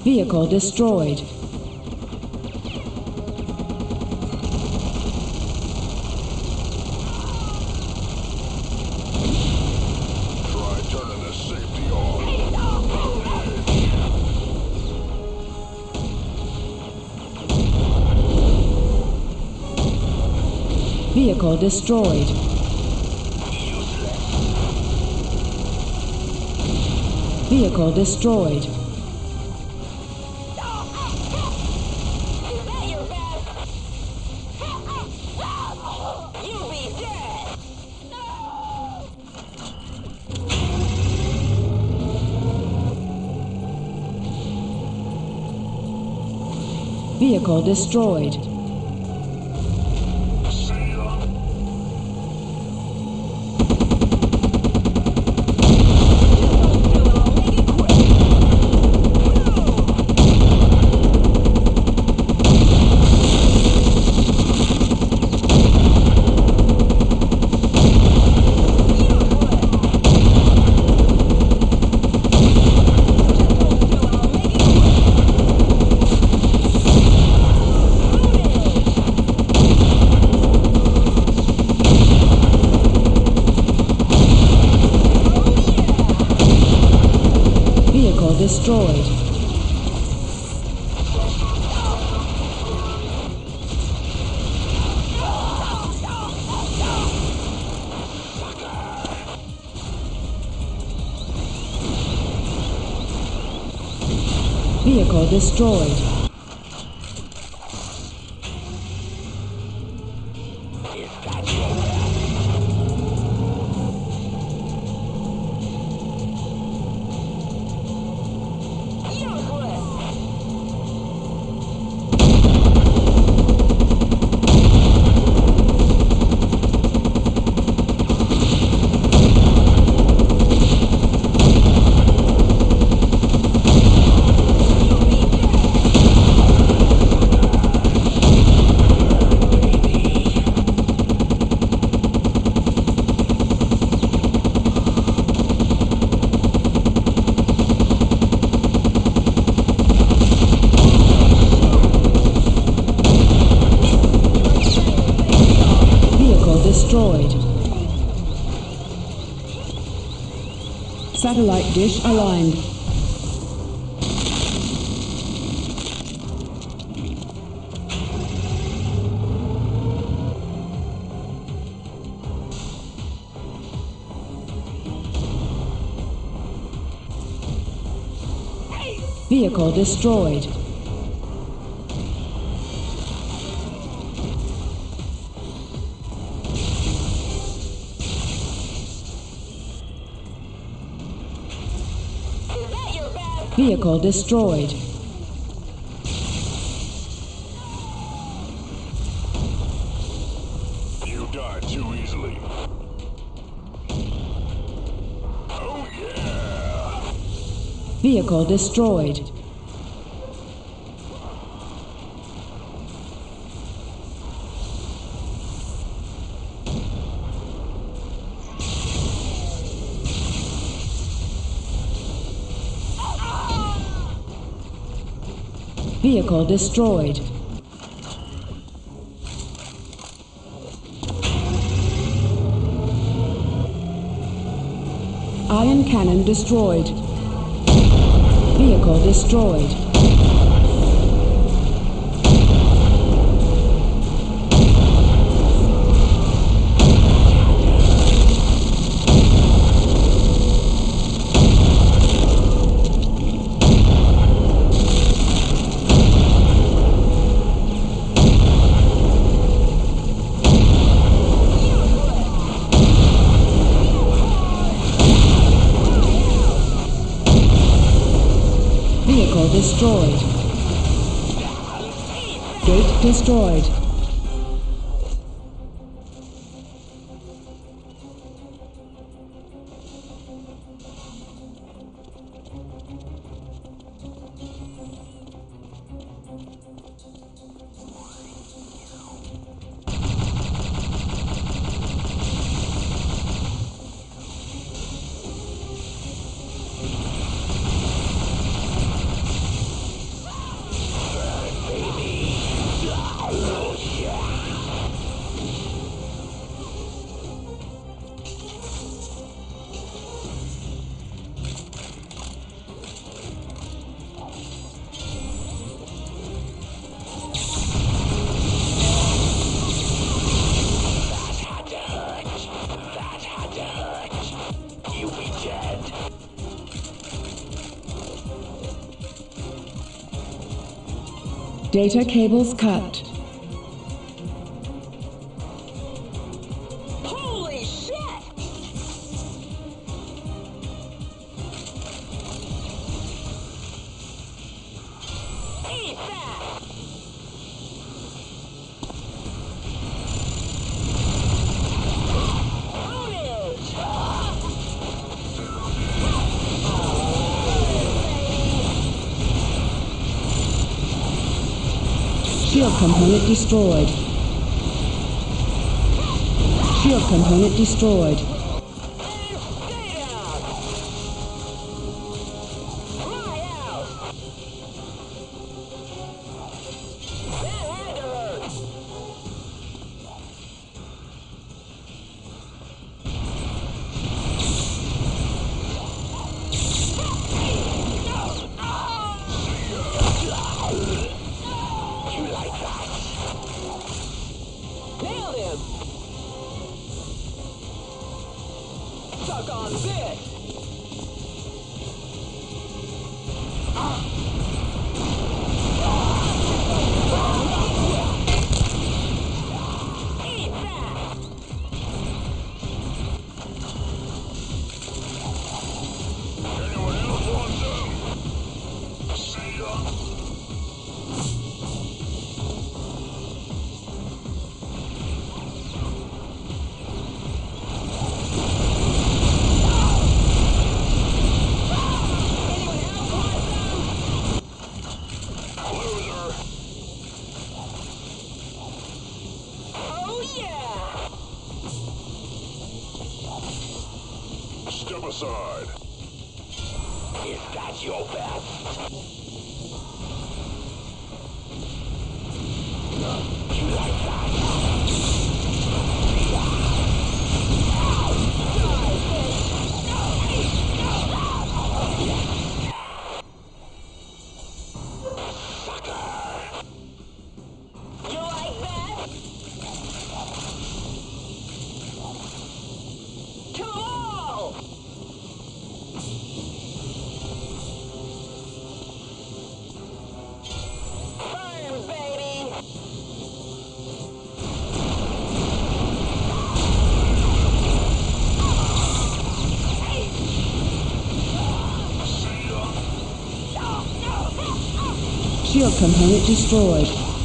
Vehicle destroyed. Try turning the safety on. Vehicle destroyed. Vehicle destroyed. Vehicle destroyed. Vehicle destroyed. Vehicle destroyed. Destroyed. Satellite dish aligned. Vehicle destroyed. Vehicle destroyed. You died too easily. Oh yeah! Vehicle destroyed. Vehicle destroyed. Ion cannon destroyed. Vehicle destroyed. Vehicle destroyed. Gate destroyed. Data cables cut. Holy shit! Eat that! Shield component destroyed. Shield component destroyed. Stay down! Fly out! That had to hurt! You like that? Nailed him! Suck on this! Eat that! Anyone else want some? See ya. Anyone else want some? Loser. Oh yeah! Step aside. Is that your best? You like that? Sucker! You like that? Kill 'em all! Burn, baby! Shield component destroyed.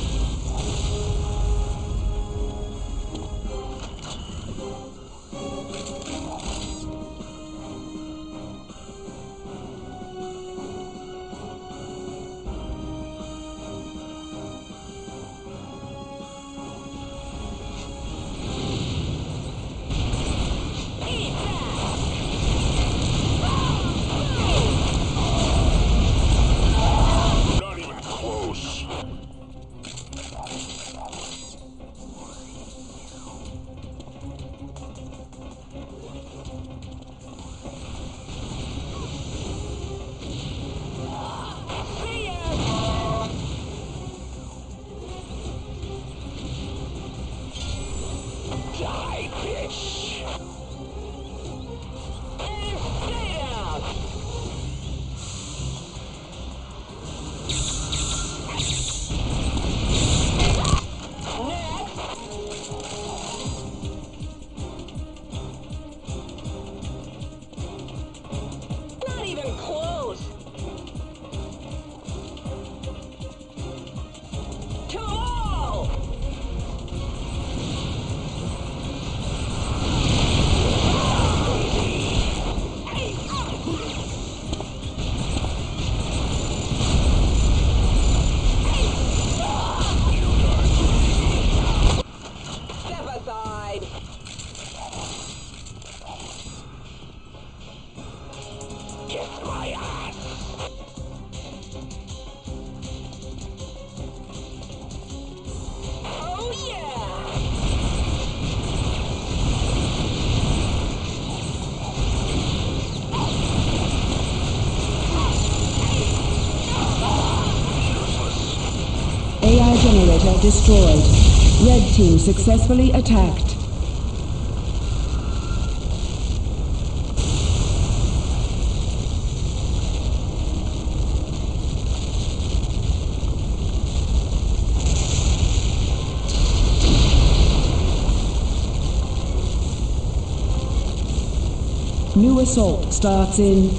Eat that! Not even close. See ya! Die, bitch! And stay down! Next! Not even close! Kill 'em all! Step aside! Kiss my ass! Oh yeah! AI generator destroyed. Red team successfully attacked. New assault starts in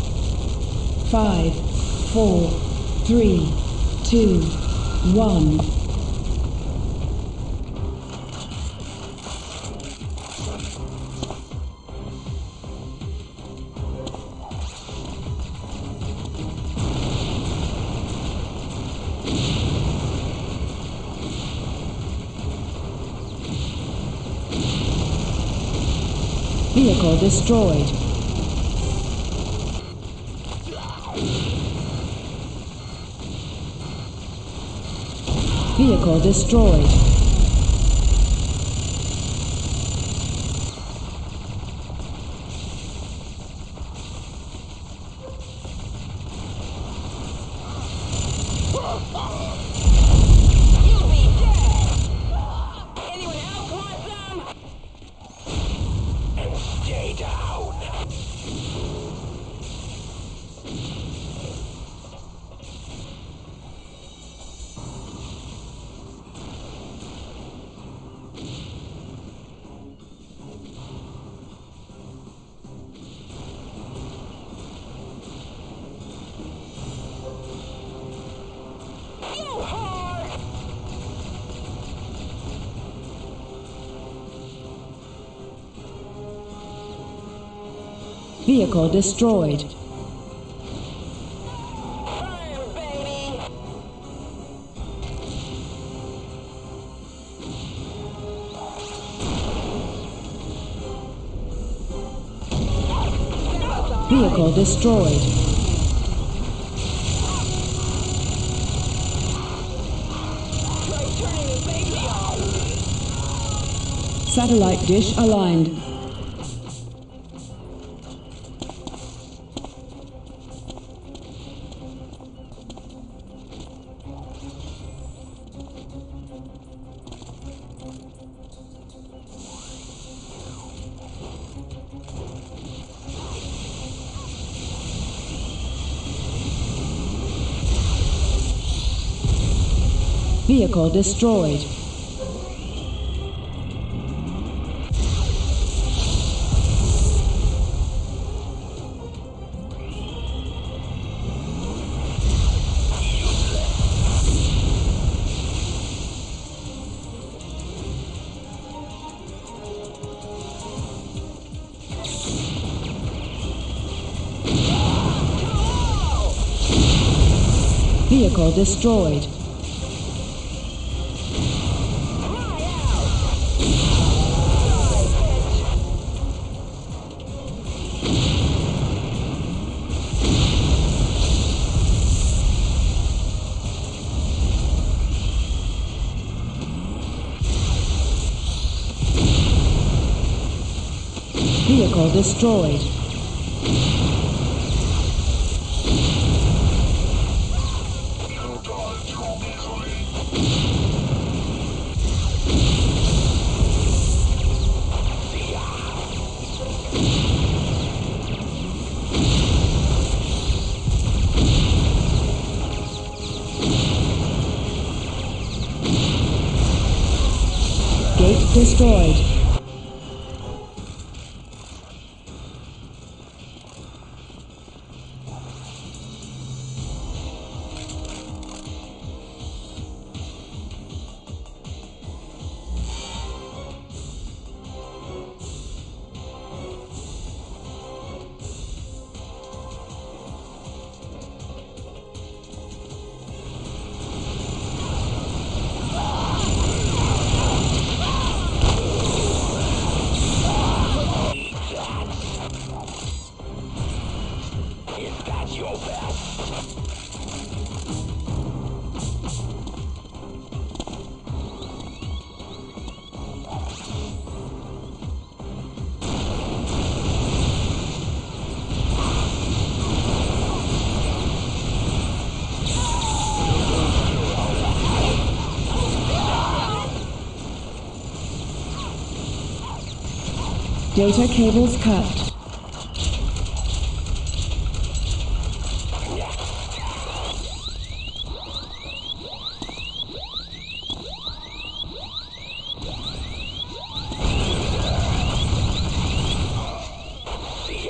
5, 4, 3, 2, 1. Vehicle destroyed. Vehicle destroyed. You'll be dead! Anyone else want some? And stay down. You hard! Vehicle destroyed. Burn, baby! Vehicle destroyed. Try turning the safety off! Satellite dish aligned. Vehicle destroyed. Vehicle destroyed. Cry out! Die, bitch! Vehicle destroyed. Gate destroyed. Is that your best? Data cables cut. See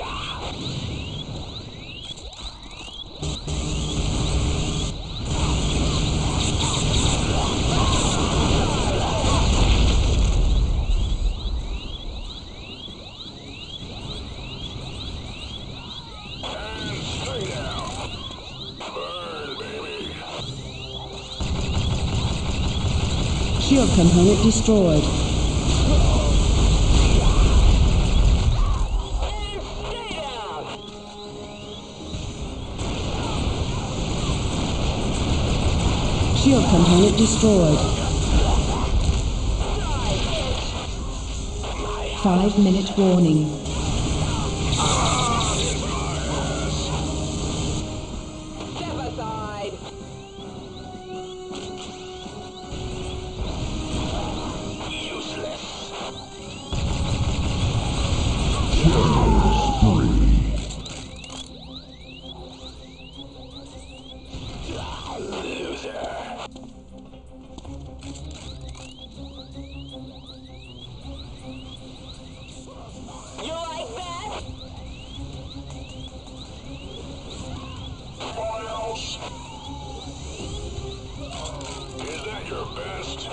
Shield component destroyed. Stay down! Shield component destroyed. 5-minute warning. Step aside! You like that? Miles? Is that your best?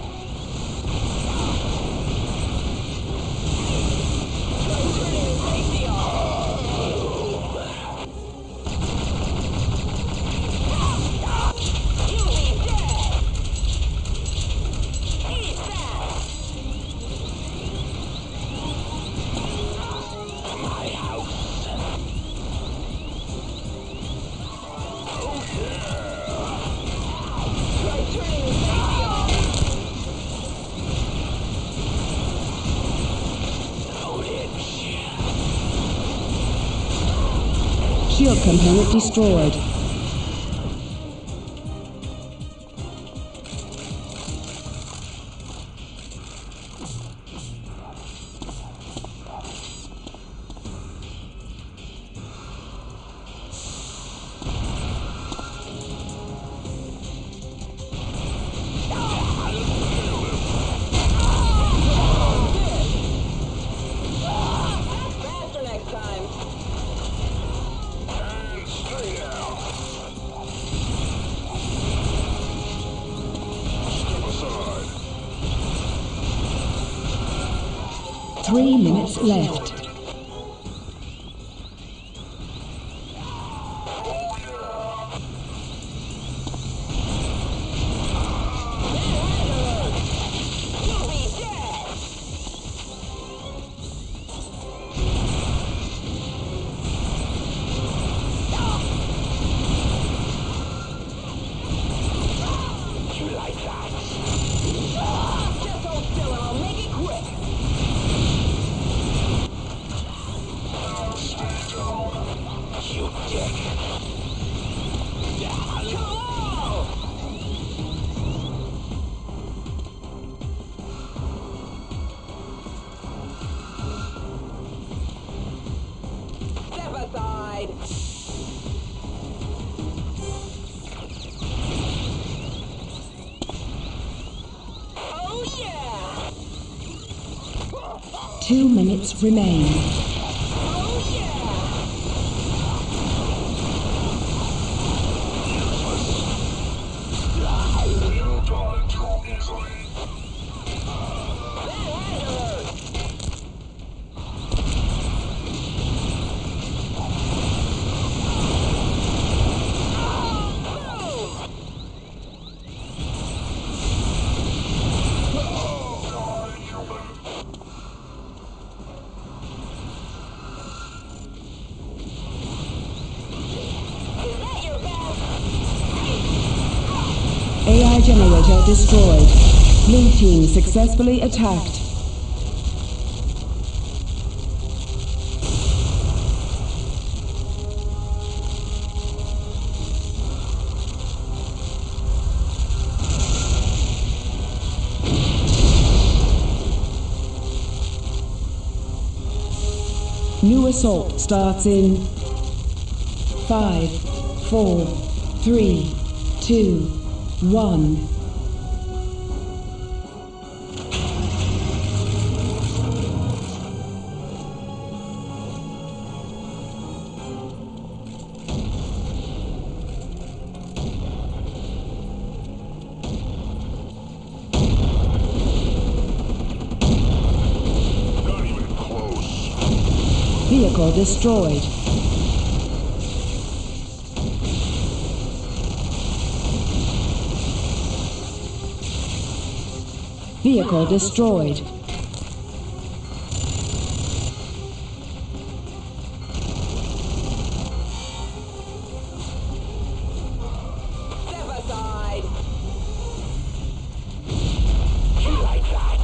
Try turning the safety off! You'll be dead! Eat that! My house. Oh yeah! Try turning the safety off! Shield component destroyed. Faster next time! And stay down. Step aside. 3 minutes left. You'll be dead! You like that? Just hold still and I'll make it quick! You dick! Come on! Step aside! Oh yeah! 2 minutes remain. Oh yeah! You don't drop easily. That had to hurt! Oh, no! Is that your best? AI generator destroyed. Blue team successfully attacked. New assault starts in 5, 4, 3, 2, 1. Not even close. Vehicle destroyed. Vehicle destroyed. Step aside. You like that?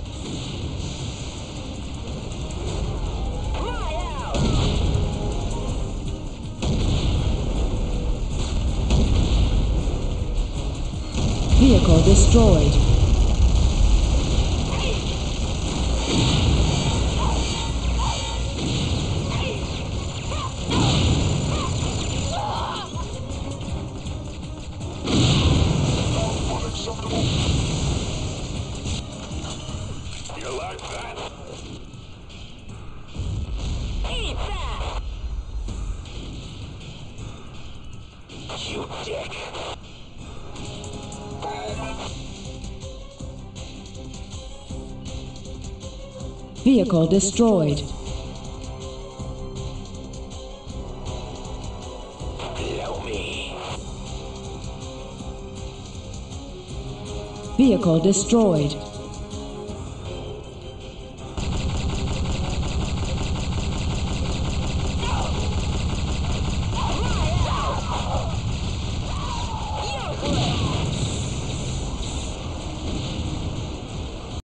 My house. Vehicle destroyed. Unacceptable. You like that? Eat that. You dick. Vehicle destroyed. Blow me. Vehicle destroyed.